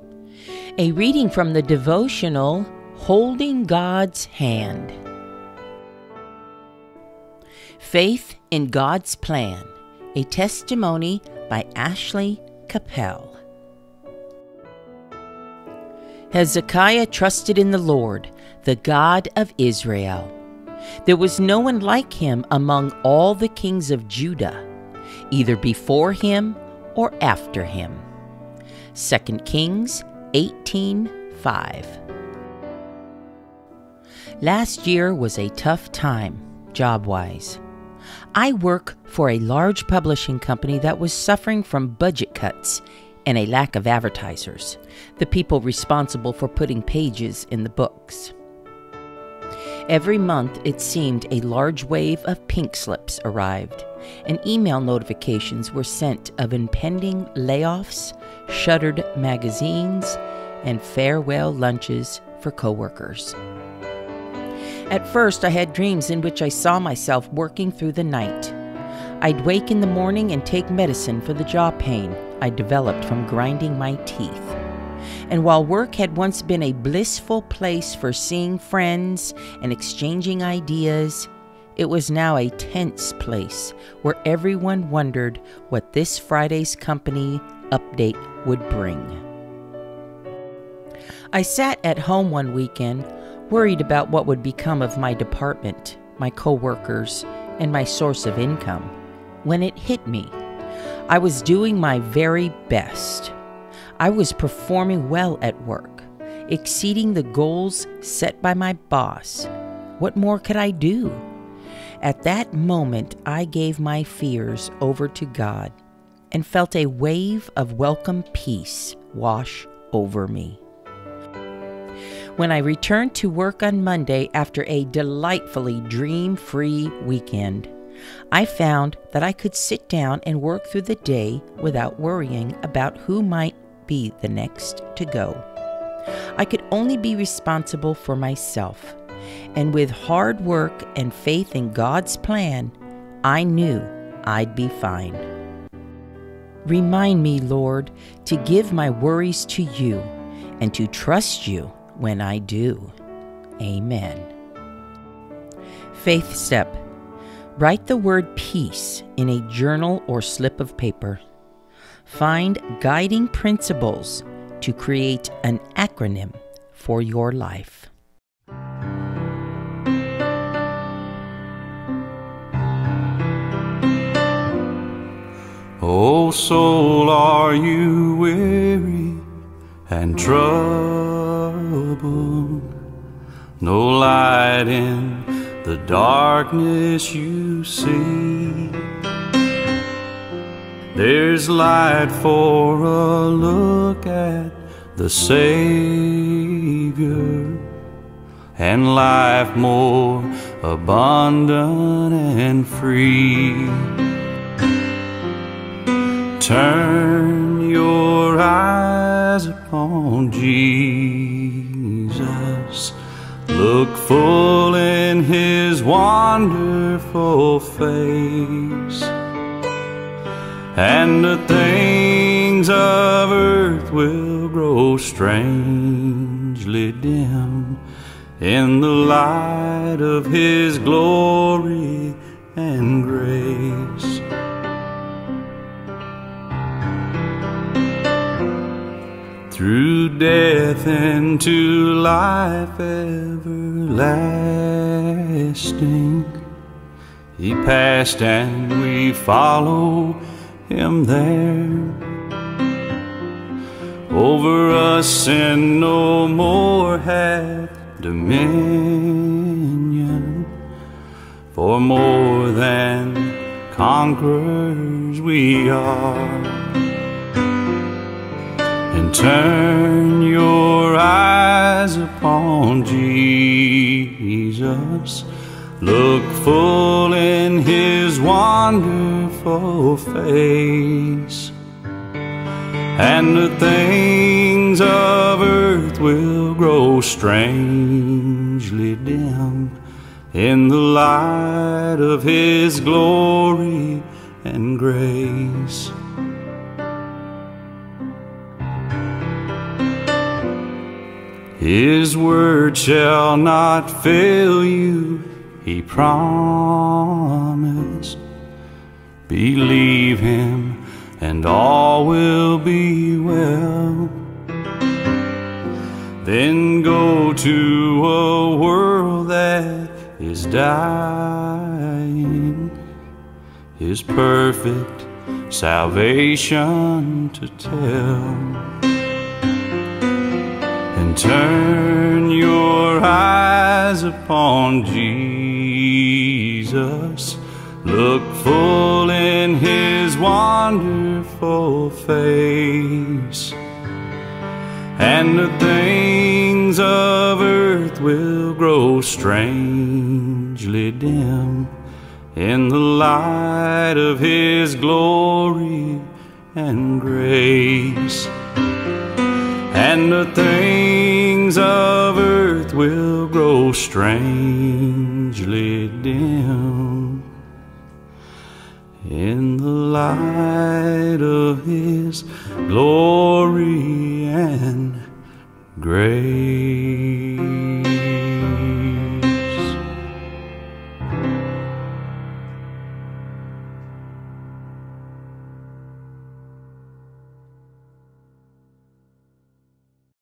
A reading from the devotional Holding God's Hand. Faith in God's Plan, a testimony by Ashley Capel. Hezekiah trusted in the Lord, the God of Israel. There was no one like him among all the kings of Judah, either before him or after him. 2 Kings 18:5. Last year was a tough time, job-wise. I work for a large publishing company that was suffering from budget cuts and a lack of advertisers, the people responsible for putting pages in the books. Every month, it seemed a large wave of pink slips arrived, and email notifications were sent of impending layoffs, shuttered magazines, and farewell lunches for coworkers. At first, I had dreams in which I saw myself working through the night. I'd wake in the morning and take medicine for the jaw pain I developed from grinding my teeth. And while work had once been a blissful place for seeing friends and exchanging ideas, it was now a tense place where everyone wondered what this Friday's company update would bring. I sat at home one weekend, worried about what would become of my department, my coworkers, and my source of income, when it hit me. I was doing my very best. I was performing well at work, exceeding the goals set by my boss. What more could I do? At that moment, I gave my fears over to God and felt a wave of welcome peace wash over me. When I returned to work on Monday after a delightfully dream-free weekend, I found that I could sit down and work through the day without worrying about who might be the next to go. I could only be responsible for myself, and with hard work and faith in God's plan, I knew I'd be fine. Remind me, Lord, to give my worries to you and to trust you when I do. Amen. Faith step. Write the word peace in a journal or slip of paper. Find guiding principles to create an acronym for your life. O soul, are you weary and troubled? No light in the darkness you see. There's light for a look at the Savior, and life more abundant and free. Turn your eyes upon Jesus. Look full in His wonderful face, and the things of earth will grow strangely dim in the light of His glory and grace. Through death into life everlasting, He passed and we follow Him there. Over us sin no more hath dominion, for more than conquerors we are. And turn your eyes upon Jesus. Look full in His wonderful face, and the things of earth will grow strangely dim in the light of His glory and grace. His word shall not fail you, He promised. Believe Him and all will be well. Then go to a world that is dying, His perfect salvation to tell. And turn your eyes upon Jesus. Look full in His wonderful face, and the things of earth will grow strangely dim in the light of His glory and grace. And the things of earth will grow strangely dim in the light of His glory and grace.